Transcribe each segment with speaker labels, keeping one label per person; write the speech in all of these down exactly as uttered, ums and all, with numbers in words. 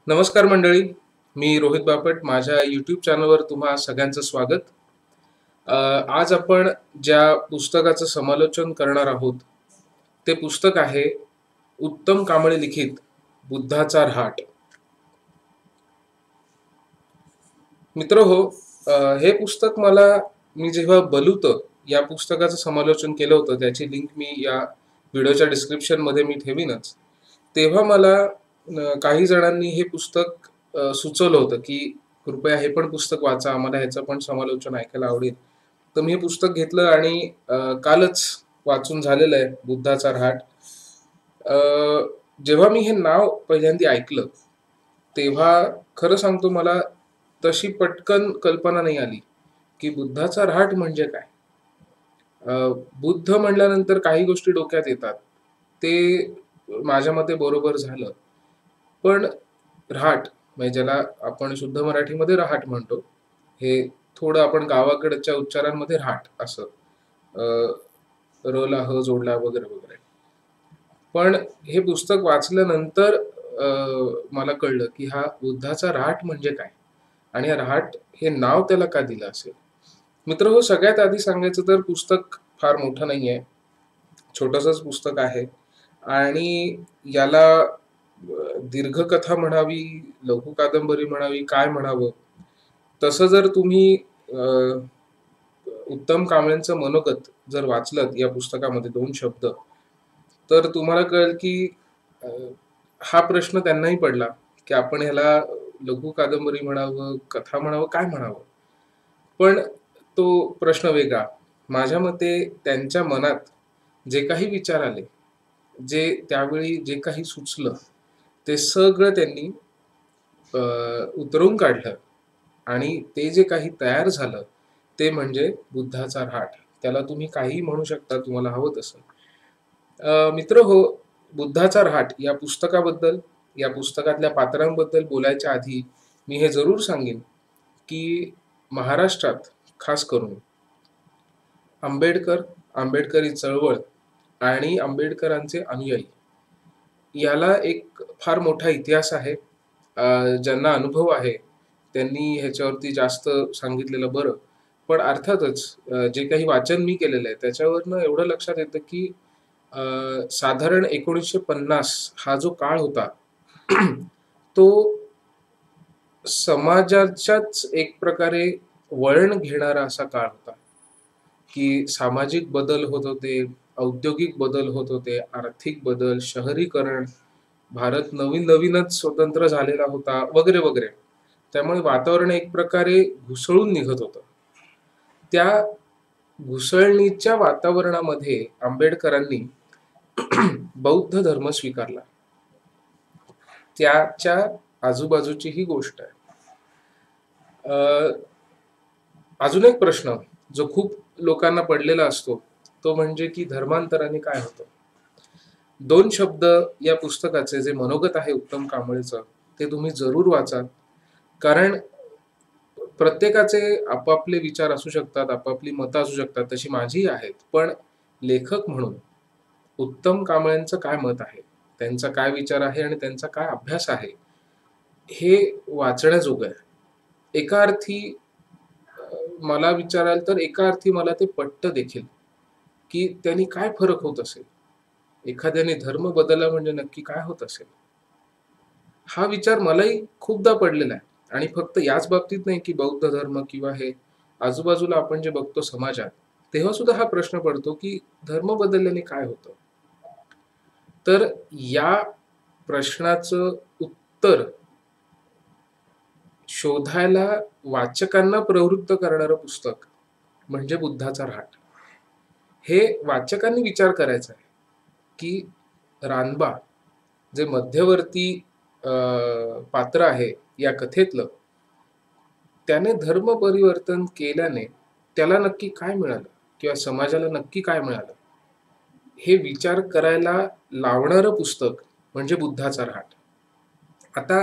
Speaker 1: नमस्कार मंडळी, मी रोहित बापट. माझ्या यूट्यूब चॅनलवर तुम्हा सगळ्यांचं स्वागत. अ, आज आपण ज्या पुस्तकाचं समालोचन करणार आहोत, ते पुस्तक आहे उत्तम कांबळे लिखित बुद्धाचा रहाट. मित्रहो, अ, हे पुस्तक मला मी जेव्हा बलूत या पुस्तकाचं समालोचन केलं होतं, त्याची लिंक मी या व्हिडिओच्या डिस्क्रिप्शनमध्ये मी ठेवीनच. तेव्हा मला अ, काही जणांनी हे पुस्तक अ, सुचवलं होतं, की कृपया हे पण पुस्तक वाचा, आम्हाला ह्याचं पण समालोचन ऐकायला आवडेल. तर मी हे पुस्तक घेतलं आणि अ, कालच वाचून झालेलं आहे बुद्धाचा रहाट. अ, जेव्हा मी हे नाव पहिल्यांदा ऐकलं, तेव्हा खरं सांगतो मला तशी पटकन कल्पना नाही आली, की बुद्धाचा रहाट म्हणजे काय? अ, बुद्ध म्हटल्यानंतर काही गोष्टी डोक्यात येतात. ते माझ्या मते बरोबर झालं. पण रहाट म्हणजे ज्याला आपण शुद्ध मराठीमध्ये रहाट म्हणतो. हे थोडं आपण गावाकडच्या उच्चारांमध्ये रहाट असं अ, र ला ह जोडला वगैरे, वगैरे. पण हे पुस्तक वाचल्यानंतर अ, मला कळलं, की हा बुद्धाचा रहाट म्हणजे काय? आणि हा रहाट हे नाव त्याला का दिलं असेल? मित्रहो, सगळ्यात आधी सांगायचं तर पुस्तक फार मोठं नाहीये. छोटंसंच पुस्तक आहे आणि याला अ, दीर्घकथा म्हणावी, लघु कादंबरी म्हणावी, काय म्हणावं? तसं जर तुम्ही अ, उत्तम कांबळेंचं मनोगत जर वाचलत या पुस्तकामध्ये दोन शब्द, तर तुम्हाला कळेल की अ, हा प्रश्न त्यांनाही पडला, की आपण ह्याला लघु कादंबरी म्हणावं, कथा म्हणावं, काय म्हणावं? पण तो प्रश्न वेगळा. माझ्या मते त्यांच्या मनात जे काही विचार आले, जे त्यावेळी जे काही सुचलं, ते सगळं त्यांनी अ, उतरवून काढलं आणि ते जे काही तयार झालं, ते म्हणजे बुद्धाचा रहाट. त्याला तुम्ही काहीही म्हणू शकता तुम्हाला हवं तसं. अ, मित्रहो, बुद्धाचा रहाट या पुस्तकाबद्दल, या पुस्तकातल्या पात्रांबद्दल बोलायच्या आधी मी हे जरूर सांगेन, की महाराष्ट्रात खास करून आंबेडकर, आंबेडकरी चळवळ आणि आंबेडकरांचे अनुयायी याला एक फार मोठा इतिहास आहे. अ, ज्यांना अनुभव आहे, त्यांनी ह्याच्यावरती जास्त सांगितलेलं बरं. पण अर्थातच अ, जे काही वाचन मी केलेलं आहे, त्याच्यावरनं एवढं लक्षात येतं, की अ, साधारण एकोणीसशे पन्नास हा जो काळ होता, तो समाजाच्याच एक प्रकारे वळण घेणारा असा काळ होता, की सामाजिक बदल होत होते, औद्योगिक बदल होत होते, आर्थिक बदल, शहरीकरण, भारत नवीन-नवीनच स्वतंत्र झालेला होता, वगैरे, वगैरे. त्यामुळे वातावरण एक प्रकारे घुसळून निघत होतं. त्या घुसळणीच्या वातावरणामध्ये आंबेडकरांनी बौद्ध धर्म स्वीकारला. त्याच्या आजूबाजूची ही गोष्ट आहे. अ, अजून एक प्रश्न जो खूप लोकांना पडलेला असतो, तो म्हणजे की धर्मांतराने काय होतं? दोन शब्द या पुस्तकाचे जे मनोगत आहे उत्तम कांबळेचं, ते तुम्ही जरूर वाचा. कारण प्रत्येकाचे आपापले विचार असू शकतात, आपापली मतं असू शकतात, तशी माझीही आहेत. पण लेखक म्हणून उत्तम कांबळेंचं काय मत आहे? त्यांचा काय विचार आहे आणि त्यांचा काय अभ्यास आहे? हे वाचण्याजोगं आहे. एका अर्थी अ, मला विचाराल तर एका अर्थी मला ते पटतं देखील, की त्यांनी काय फरक होत असेल? एखाद्याने धर्म बदलला म्हणजे नक्की काय होत असेल? हा विचार मलाही खूपदा पडलेला आहे आणि फक्त याच बाबतीत नाही, की बौद्ध धर्म किंवा हे आजूबाजूला आपण जे बघतो समाजात, तेव्हा सुद्धा हा प्रश्न पडतो, की धर्म बदलल्याने काय होतं? तर या प्रश्नाचं उत्तर शोधायला वाचकांना प्रवृत्त करणारं पुस्तक म्हणजे बुद्धाचा रहाट. हे वाचकांनी विचार करायचा आहे, की रानबा जे मध्यवर्ती अ, पात्र आहे या कथेतलं, त्याने धर्म परिवर्तन केल्याने त्याला नक्की काय मिळालं? किंवा समाजाला नक्की काय मिळालं? हे विचार करायला लावणारं पुस्तक म्हणजे बुद्धाचा रहाट. आता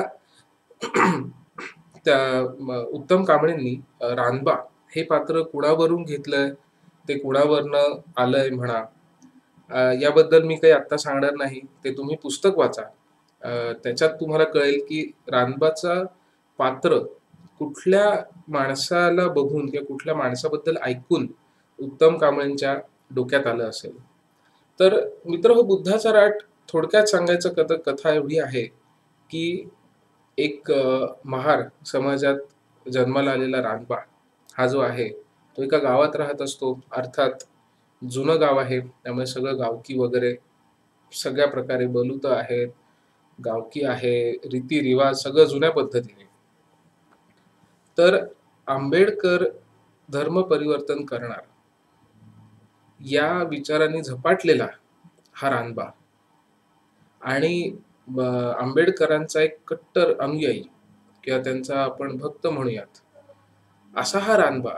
Speaker 1: त्या म उत्तम कांबळेंनी अ, रानबा हे पात्र कुणावरून घेतलंय, ते कुणावरनं आलंय म्हणा, अ, याबद्दल मी काही आत्ता सांगणार नाही. ते तुम्ही पुस्तक वाचा. अ, त्याच्यात तुम्हाला कळेल की रानबाचा पात्र कुठल्या माणसाला बघून किंवा कुठल्या माणसाबद्दल ऐकून उत्तम कांबळेंच्या डोक्यात आलं असेल. तर मित्रहो, बुद्धाचा राट थोडक्यात सांगायचं कथ कथा एवढी आहे की एक अ, महार समाजात जन्माला आलेला रानबा हा जो आहे तो एका गावात राहत असतो. अर्थात जुनं गाव आहे, त्यामुळे सगळं गावकी वगैरे सगळ्या प्रकारे बलूत आहेत, गावकी आहे, रीती-रिवाज सगळं जुन्या पद्धतीने. तर आंबेडकर धर्म परिवर्तन करणार या विचाराने झपाटलेला हा रानबा आणि अ, आंबेडकरांचा एक कट्टर अनुयायी किंवा त्यांचा आपण भक्त म्हणूयात, असा हा रानबा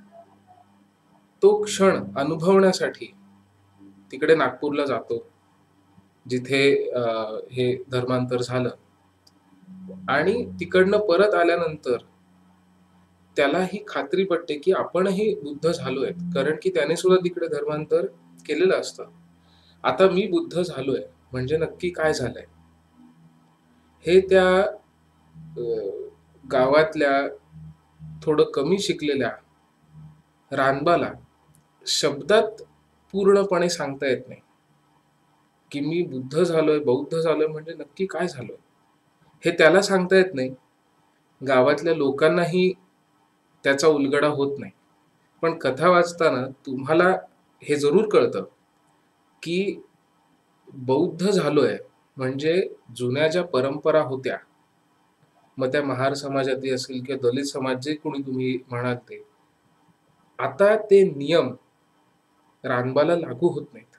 Speaker 1: तो क्षण अनुभवण्यासाठी तिकडे नागपूरला जातो, जिथे अ, हे धर्मांतर झालं. आणि तिकडनं परत आल्यानंतर त्याला ही खात्री पटते की आपणही बुद्ध झालोय, कारण की त्याने सुद्धा तिकडे धर्मांतर केलेलं असतं. आता मी बुद्ध झालोय म्हणजे नक्की काय झालंय? हे त्या अ, गावातल्या थोडं कमी शिकलेल्या रानबाला शब्दात पूर्णपणे सांगता येत नाही, की मी बुद्ध झालोय, बौद्ध झालोय म्हणजे नक्की काय झालोय? हे त्याला सांगता येत नाही. गावातल्या लोकांनाही त्याचा उलगडा होत नाही. पण कथा वाचताना तुम्हाला हे जरूर कळतं, की बौद्ध झालोय म्हणजे जुन्या ज्या परंपरा होत्या, मग त्या महार समाजातली असेल किंवा दलित समाज जे कोणी तुम्ही म्हणाल ते, आता ते नियम रानबाला लागू होत नाहीत.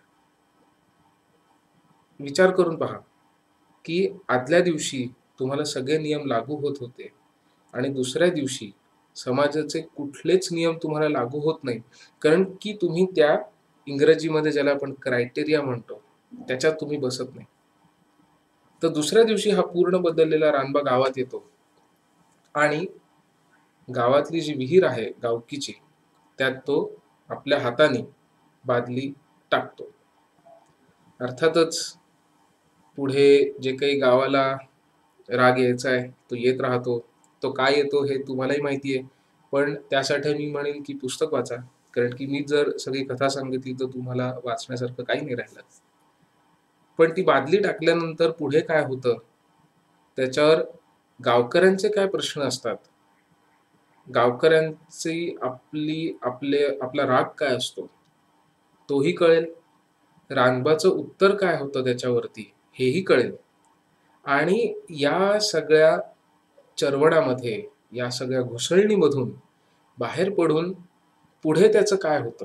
Speaker 1: विचार करून पहा, की आदल्या दिवशी तुम्हाला सगळे नियम लागू होत होते आणि दुसऱ्या दिवशी समाजाचे कुठलेच नियम तुम्हाला लागू होत नाहीत. कारण की तुम्ही त्या इंग्रजीमध्ये ज्याला आपण क्रायटेरिया म्हणतो, त्याच्यात तुम्ही बसत नाही. तर दुसऱ्या दिवशी हा पूर्ण बदललेला रानबा गावात येतो आणि गावातली जी विहीर आहे गावकीची, त्यात तो आपल्या हाताने बादली टाकतो. अर्थातच पुढे जे काही गावाला राग यायचा आहे तो येत राहतो. तो का येतो हे तुम्हालाही माहिती आहे. पण त्यासाठी मी म्हणेन की पुस्तक वाचा. कारण की मी जर सगळी कथा सांगितली तर तुम्हाला वाचण्यासारखं काही नाही राहिलं. पण ती बादली टाकल्यानंतर पुढे काय होतं, त्याच्यावर गावकऱ्यांचे काय प्रश्न असतात, गावकऱ्यांची आपली आपले आपला राग काय असतो, तोही कळेल. रानबाचं उत्तर काय होतं त्याच्यावरती हेही कळेल. आणि या सगळ्या चरवडामध्ये, या सगळ्या घुसळणीमधून बाहेर पडून पुढे त्याचं काय होतं,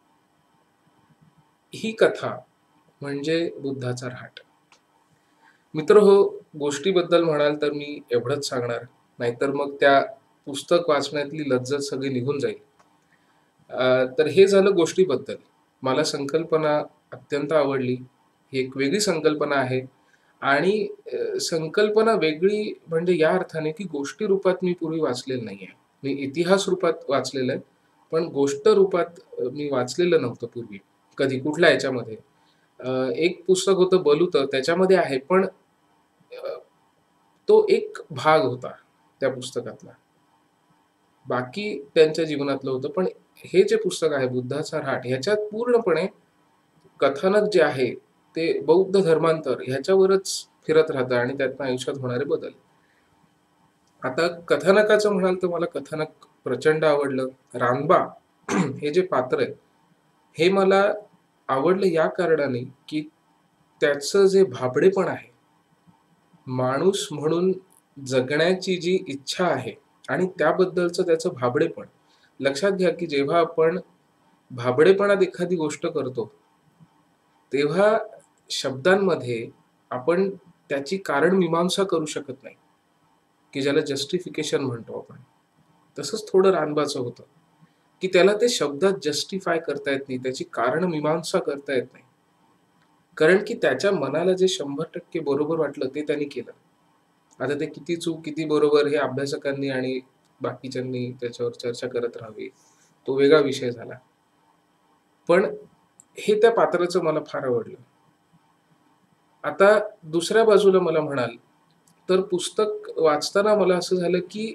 Speaker 1: ही कथा म्हणजे बुद्धाचा राट. मित्रहो, गोष्टीबद्दल म्हणाल तर मी एवढंच सांगणार, नाहीतर मग त्या पुस्तक वाचण्यातली लज्जत सगळी निघून जाईल. अ, तर हे झालं गोष्टीबद्दल. मला संकल्पना अत्यंत आवडली. ही एक वेगळी संकल्पना आहे आणि अ, संकल्पना वेगळी म्हणजे या अर्थाने की गोष्टी रूपात मी पूर्वी वाचलेलं नाहीये. मी इतिहास रूपात वाचलेलं आहे, पण गोष्ट रूपात अ, मी वाचलेलं नव्हतं पूर्वी. कधी कुठल्या ह्याच्यामध्ये. अ, एक पुस्तक होतं बलूतं त्याच्यामध्ये आहे, पण अ, तो एक भाग होता त्या पुस्तकातला. बाकी त्यांच्या जीवनातलं होतं. पण हे जे पुस्तक आहे बुद्धाचा राट ह्याच्यात पूर्णपणे कथानक जे आहे ते बौद्ध धर्मांतर ह्याच्यावरच फिरत राहतं आणि त्यातनं आयुष्यात होणारे बदल. आता कथानकाचं म्हणाल तर मला कथानक प्रचंड आवडलं. रानबा हे जे पात्र आहे, हे मला आवडलं या कारणाने की त्याचं जे भाबडेपण आहे, माणूस म्हणून जगण्याची जी इच्छा आहे आणि त्याबद्दलचं त्याचं भाबडेपण. लक्षात घ्या की जेव्हा आपण भाबडेपणात एखादी गोष्ट करतो, तेव्हा शब्दांमध्ये आपण त्याची कारणमीमांसा करू शकत नाही, की ज्याला जस्टिफिकेशन म्हणतो आपण. तसंच थोडं रानबाचं होतं, की त्याला ते शब्दात जस्टिफाय करता येत नाही, त्याची कारणमीमांसा करता येत नाही. कारण की त्याच्या मनाला जे शंभर टक्के बरोबर वाटलं ते त्याने केलं. आता ते किती चूक, किती बरोबर हे अभ्यासकांनी आणि बाकीच्यांनी त्याच्यावर चर्चा करत राहावी. तो वेगळा विषय झाला. पण हे त्या पात्राचं मला फार आवडलं. आता दुसऱ्या बाजूला मला म्हणाल तर पुस्तक वाचताना मला असं झालं की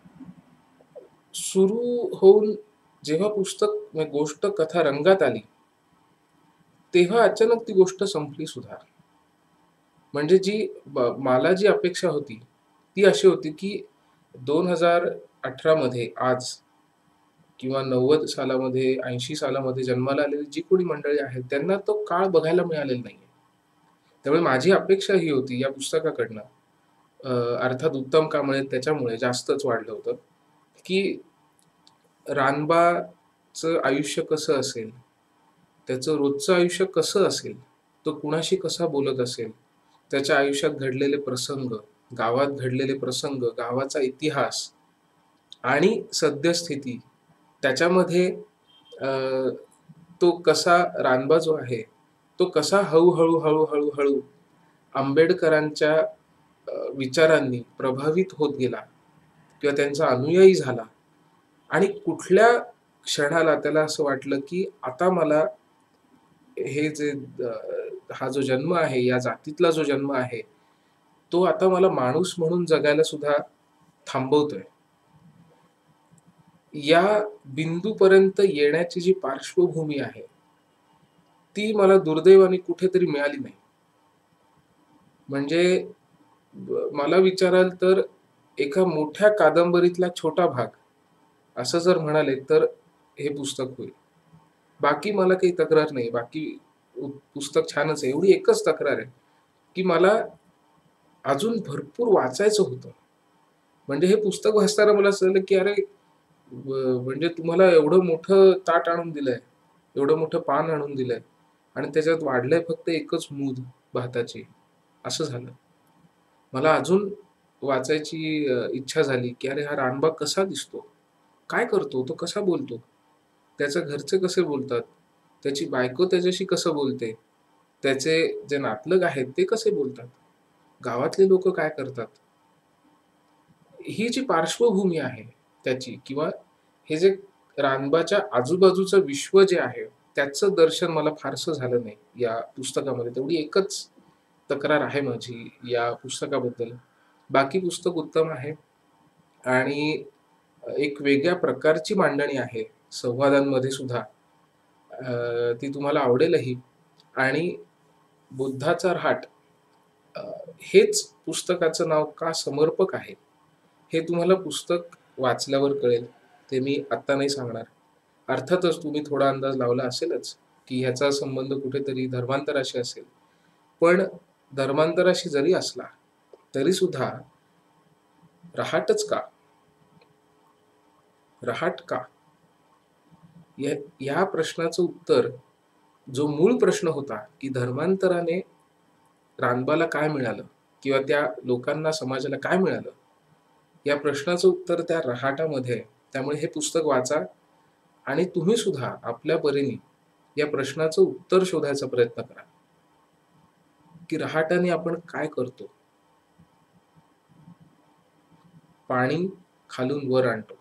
Speaker 1: सुरू होऊन जेव्हा पुस्तक म्हणजे गोष्ट कथा रंगात आली तेव्हा अचानक ती गोष्ट संपली सुद्धा. म्हणजे जी मला जी अपेक्षा होती ती अशी होती की दोन हजार अठरा मध्ये आज किंवा नव्वद सालामध्ये ऐंशी सालामध्ये जन्माला आलेली जी कोणी मंडळी आहेत त्यांना तो काळ बघायला मिळालेला नाहीये. त्यामुळे माझी अपेक्षा ही होती या पुस्तकाकडनं अ, अर्थात उत्तम कांबळे त्याच्यामुळे जास्तच वाढलं होतं, की रानबाचं आयुष्य कसं असेल, त्याचं रोजचं आयुष्य कसं असेल, तो कुणाशी कसा बोलत असेल, त्याच्या आयुष्यात घडलेले प्रसंग, गावात घडलेले प्रसंग, गावाचा इतिहास आणि सद्यस्थिती त्याच्यामध्ये अ, तो कसा रानबा जो आहे, तो कसा हळू-हळू, हळू-हळू, हळू आंबेडकरांच्या अ, विचारांनी प्रभावित होत गेला किंवा त्यांचा अनुयायी झाला आणि कुठल्या क्षणाला त्याला असं वाटलं, की आता मला हे जे अ, हा जो जन्म आहे, या जातीतला जो जन्म आहे, तो आता मला माणूस म्हणून जगायला सुद्धा थांबवतोय. या बिंदूपर्यंत येण्याची जी पार्श्वभूमी आहे, ती मला दुर्दैवाने कुठेतरी मिळाली नाही. म्हणजे ब मला विचाराल तर एका मोठ्या कादंबरीतला छोटा भाग, असं जर म्हणाले तर हे पुस्तक होईल. बाकी मला काही तक्रार नाही. बाकी उ पुस्तक छानच आहे. एवढी एकच तक्रार आहे, की मला अजून भरपूर वाचायचं होतं. म्हणजे हे पुस्तक वाचताना मला असं झालं, की अरे ब म्हणजे तुम्हाला एवढं मोठं ताट आणून दिलंय, एवढं मोठं पान आणून दिलंय आणि त्याच्यात वाढलंय फक्त एकच मूद भाताची, असं झालं. मला अजून वाचायची अ, इच्छा झाली, की अरे हा रानबा कसा दिसतो? काय करतो? तो कसा बोलतो? त्याच्या घरचे कसे बोलतात? त्याची बायको त्याच्याशी कसं बोलते? त्याचे जे नातलग आहेत ते कसे बोलतात? गावातले लोकं काय करतात? ही जी पार्श्वभूमी आहे त्याची किंवा हे जे रानबाच्या आजूबाजूचं विश्व जे आहे, त्याचं दर्शन मला फारसं झालं नाही या पुस्तकामध्ये. तेवढी एकच तक्रार आहे माझी या पुस्तकाबद्दल. बाकी पुस्तक उत्तम आहे आणि एक वेगळ्या प्रकारची मांडणी आहे संवादांमध्ये सुद्धा. अ, ती तुम्हाला आवडेलही आणि बुद्धाचा रहाट अ, हेच पुस्तकाचं नाव का समर्पक आहे, हे तुम्हाला पुस्तक वाचल्यावर कळेल. ते मी आत्ता नाही सांगणार. अर्थातच तुम्ही थोडा अंदाज लावला असेलच, की ह्याचा संबंध कुठेतरी धर्मांतराशी असेल. पण धर्मांतराशी जरी असला, तरी सुद्धा रहाटच का? रहाट का? या या प्रश्नाचं उत्तर जो मूळ प्रश्न होता, की धर्मांतराने रानबाला काय मिळालं? किंवा त्या लोकांना, समाजाला काय मिळालं? या प्रश्नाचं उत्तर त्या रहाटामध्ये आहे. त्यामुळे हे पुस्तक वाचा आणि तुम्ही सुद्धा आपल्या परीने या प्रश्नाचं उत्तर शोधायचा प्रयत्न करा. की रहाटाने आपण काय करतो? पाणी खालून वर आणतो.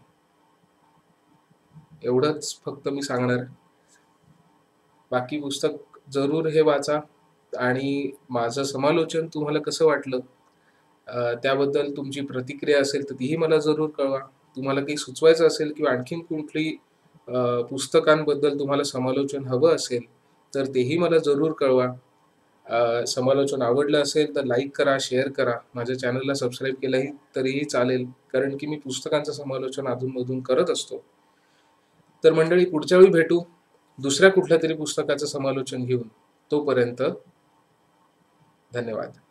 Speaker 1: एवढंच फक्त मी सांगणार. बाकी पुस्तक जरूर हे वाचा आणि माझं समालोचन तुम्हाला कसं वाटलं अ, त्याबद्दल तुमची प्रतिक्रिया असेल तर तीही मला जरूर कळवा. तुम्हाला काही सुचवायचं असेल किंवा आणखीन कुठली अ, पुस्तकांबद्दल तुम्हाला समालोचन हवं असेल, तर तेही मला जरूर कळवा. अ, समालोचन आवडलं असेल तर लाईक करा, शेअर करा. माझ्या चॅनलला सबस्क्राईब केलंही तरीही चालेल, कारण की मी पुस्तकांचं समालोचन अधून-मधून करत असतो. तर मंडळी पुढच्या वेळी भेटू दुसऱ्या कुठल्यातरी पुस्तकाचं समालोचन घेऊन. तोपर्यंत धन्यवाद.